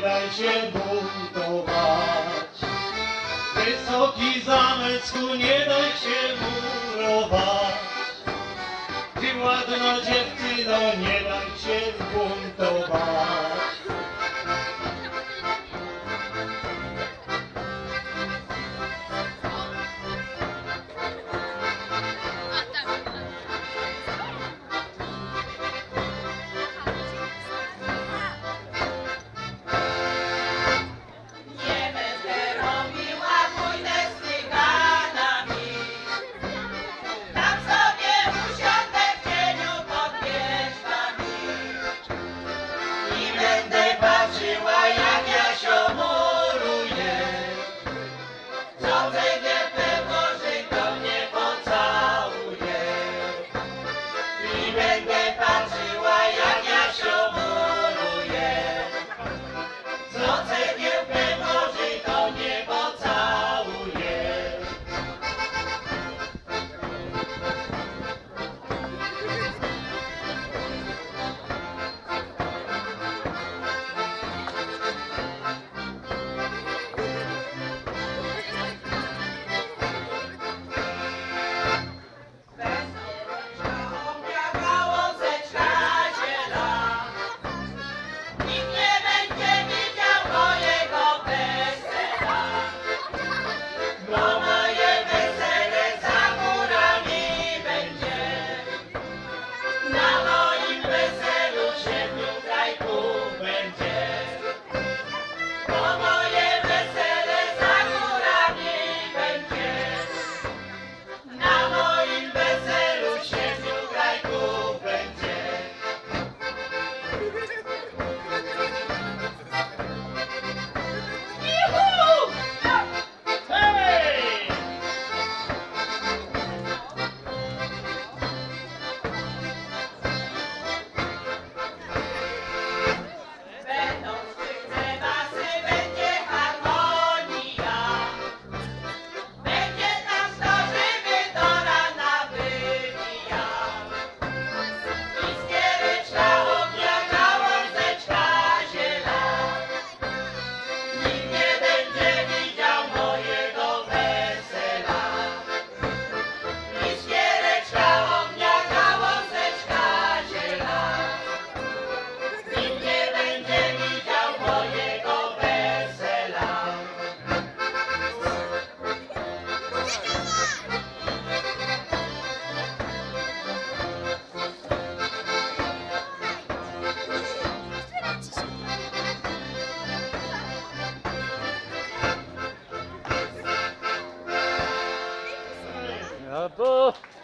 daj się buntować. Wysoki zamecku, nie daj się murować. Ty ładna dziewczyno, nie daj się buntować. Będę patrzyła, jak Jasio muruje. Co będzie pewno, że to mnie pocałuje. I będę patrzyła, jak Jasio muruje. Co będzie pewno, że to mnie pocałuje. Albo